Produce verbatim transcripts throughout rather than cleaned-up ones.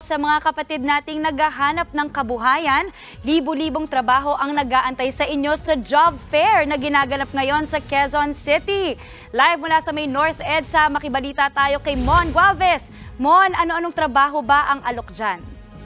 Sa mga kapatid nating naghahanap ng kabuhayan, libu-libong trabaho ang nag-aantay sa inyo sa job fair na ginaganap ngayon sa Quezon City. Live mula sa may North EDSA, makibalita tayo kay Mon Gualvez. Mon, ano-anong trabaho ba ang alok dyan?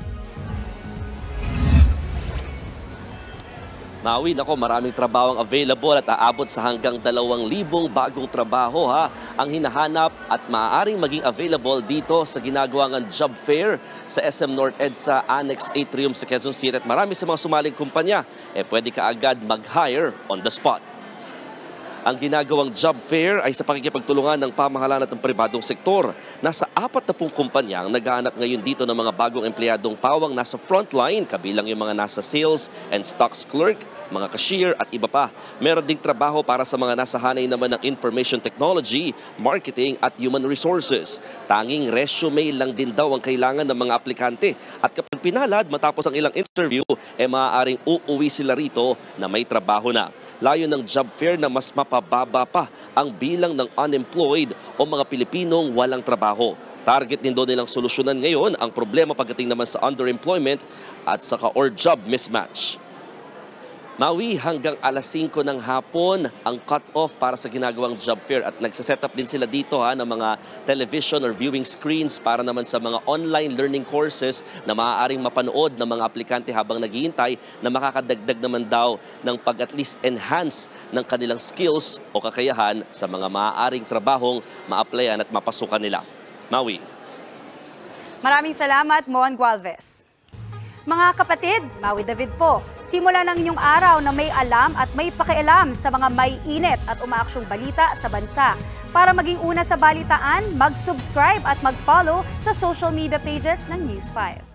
Maui, nako, maraming trabaho ang available at aabot sa hanggang dalawang libong bagong trabaho ha ang hinahanap at maaaring maging available dito sa ginagawang job fair sa S M North EDSA Annex Atrium sa Quezon City. At marami sa mga sumaling kumpanya, eh pwede ka agad mag-hire on the spot. Ang ginagawang job fair ay sa pakikipagtulungan ng pamahalaan at ng pribadong sektor. Nasa apat na pong kumpanya ang naghahanap ngayon dito ng mga bagong empleyadong pawang nasa frontline, kabilang yung mga nasa sales and stocks clerk, mga cashier at iba pa. Meron ding trabaho para sa mga nasa hanay naman ng information technology, marketing at human resources. Tanging resume lang din daw ang kailangan ng mga aplikante. At kapag pinalad matapos ang ilang interview, eh maaaring uuwi sila rito na may trabaho na. Layo ng job fair na mas mapababa pa ang bilang ng unemployed o mga Pilipinong walang trabaho. Target din doon nilang solusyonan ngayon ang problema pagdating naman sa underemployment at saka or job mismatch. Maui, hanggang alas singko ng hapon ang cut-off para sa ginagawang job fair at nagsaset up din sila dito ha, ng mga television or viewing screens para naman sa mga online learning courses na maaaring mapanood ng mga aplikante habang naghihintay na makakadagdag naman daw ng pag at least enhance ng kanilang skills o kakayahan sa mga maaaring trabahong ma-applyan at mapasukan nila. Maui. Maraming salamat, Mon Gualvez. Mga kapatid, Maui David po. Simula ng inyong araw na may alam at may pakialam sa mga may init at umaaksyong balita sa bansa. Para maging una sa balitaan, mag-subscribe at mag-follow sa social media pages ng News five.